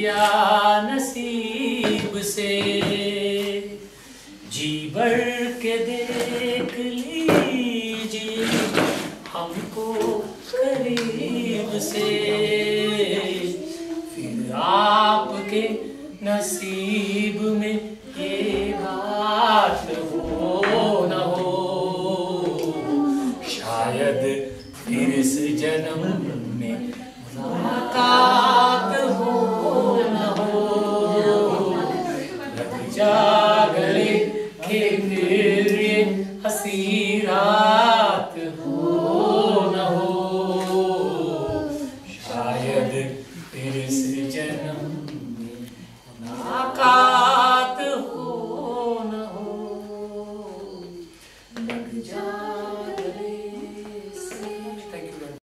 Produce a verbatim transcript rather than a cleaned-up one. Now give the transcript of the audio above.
लिया नसीब से, जी भर के देख लीजिए हमको करीब से, फिर आपके नसीब में ये बात हो न हो, शायद फिर इस जन्म में मुलाकात हो न हो। लग जा